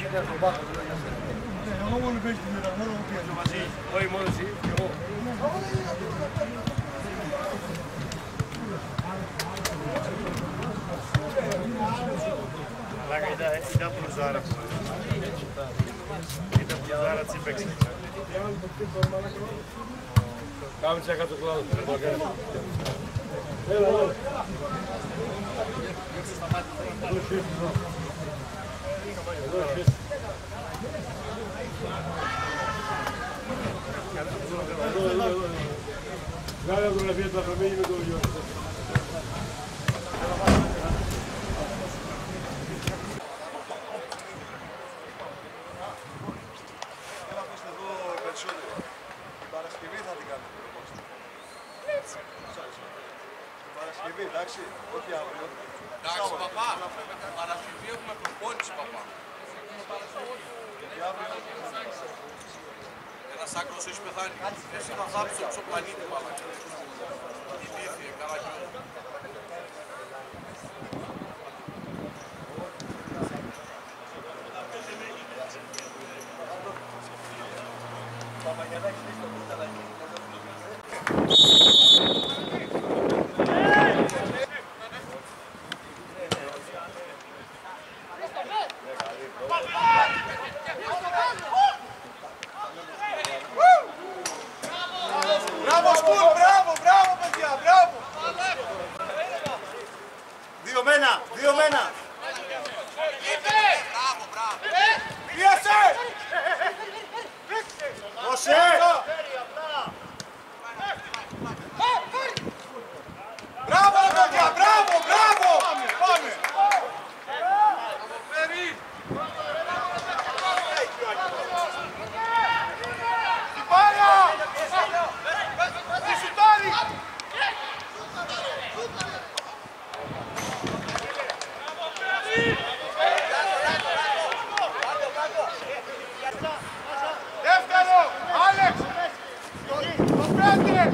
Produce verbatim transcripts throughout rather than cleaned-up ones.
Εγώ μόνο παίζει τη μοίρα, μόνο μου πιέζει. Μαζί, όχι μόνο εσύ, και εγώ. Μαλάκα, ήταν μπλουζάρα. Ήταν μπλουζάρα της έπαιξε. Κάμε τσάκα το κλάδο. Έλα, έλα. Βγάλε φωτογραφία του Αφραμένη με το γιο. Έλα πες εδώ περισσότερο. Την Παρασκευή θα την κάνουμε. Την Παρασκευή, εντάξει, όχι αύριο. Εντάξει, παπά. Παρασκευή έχουμε προπόνηση, παπά. Και αύριο... Ένας άκρος έχει πεθάνει. Εσύ θα θάψεις το πλανήτη, μαλάκα. Ηλίθιε, καραγιό. Μπράβο Σκουλ, μπράβο, μπράβο παιδιά, μπράβο! Δύο μένα, δύο μένα! Μπράβο, μπράβο. Πίασε! Δώσε! Μπράβο παιδιά, μπράβο, μπράβο! Πάμε! Πάρα! Τι σουτάρει! Δεύτερο! Άλεξ! Το πέντε!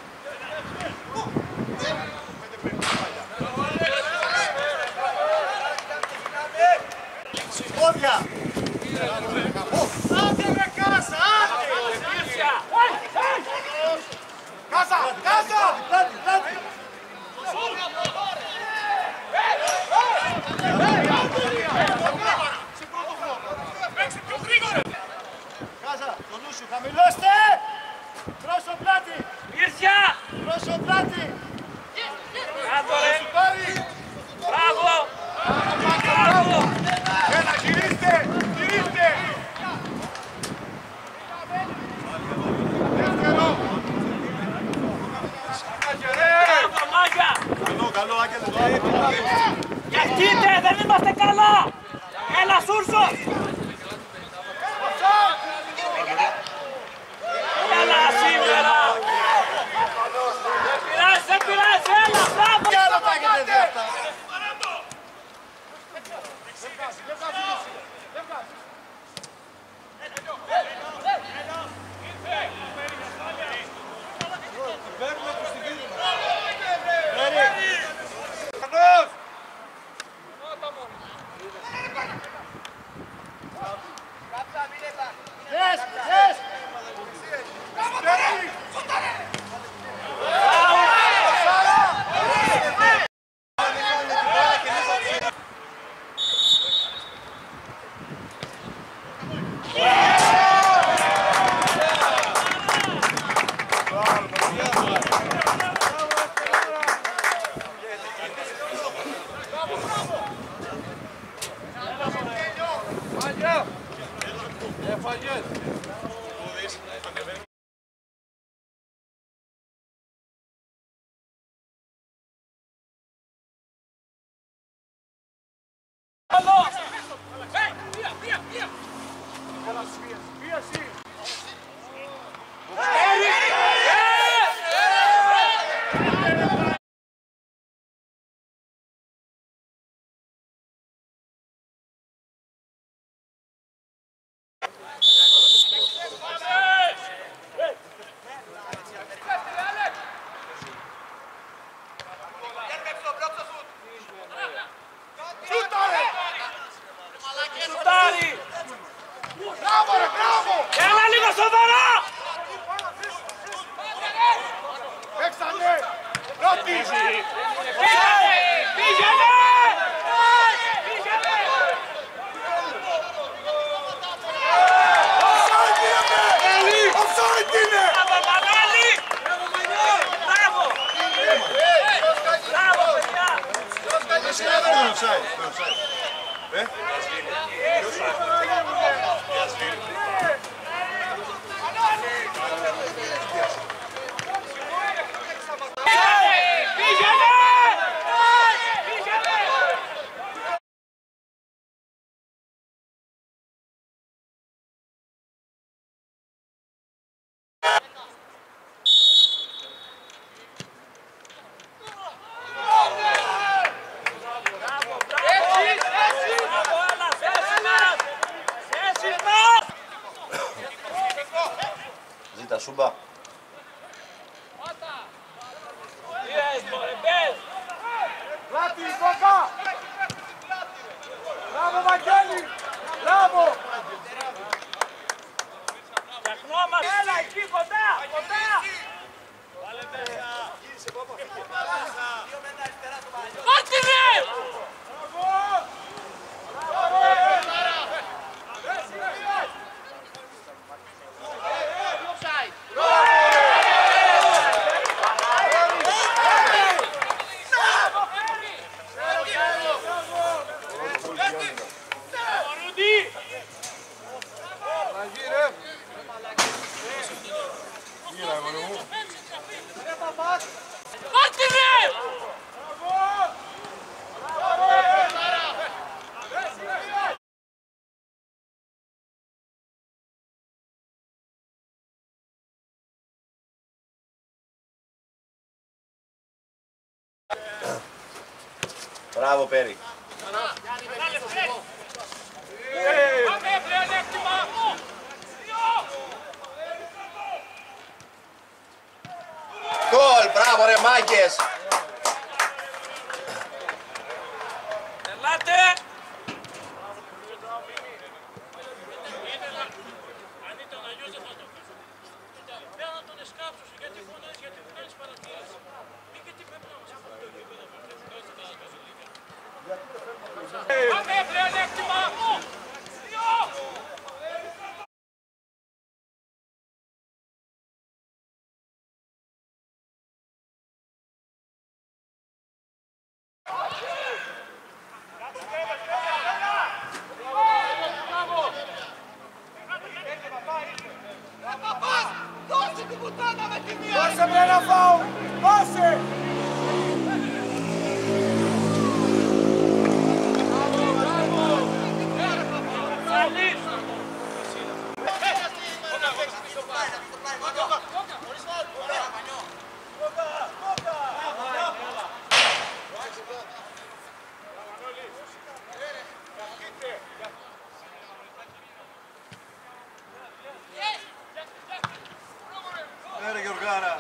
Πόδια! Άντε ρε Κάσα! Άντε! Κάσα! Κάσα! Πλάτη! Πλάτη! Κάσα! Το νου σου! Χαμηλώστε! Πρόσω πλάτη! Ήρθια! Πρόσω πλάτη! Κάτω ρε! Πάρει! Μπράβο! Μπράβο! Έλα, γυρίστε! Γυρίστε! Δεύτερο! Μπράβο, μάγια! Καλό, καλό, Άγγελε! Γευτείτε, δεν είμαστε καλά! Έλα, Σούρσο! Έλα, σήμερα! Δεν πειράζει, δεν πειράζει, έλα, μπράβο! Τι άλλο τα έχετε δει αυτά! Yes, yes! Έφαγες. σοβαρά! Παίξανε! Πρώτη! Πήγαινε! Πήγαινε! Offside είναι! Offside είναι! Μπράβο, Μανώλη! Μπράβο! Μπράβο, παιδιά! Δεν είναι offside. Ε? Πήγαινε! Ζήτα σούμπα. Πλάτη, κόκα! Μπράβο, Βαγγέλη! Μπράβο! Φτιαχνόμαστε! Έλα, εκεί κοντά! Κοντά! Πάτε ρε! Πάτε ρε! Μπράβο, Πέρι. Πάμε, πλεονέκτημα! Γκολ, μπράβο ρε μάγκες. Ελάτε! Πάμε, πλεονέκτημα! Δώσε με ένα φάουλ! Δώσε! Ναι ρε Γιωργάρα.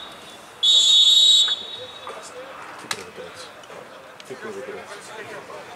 Τι πρέπει να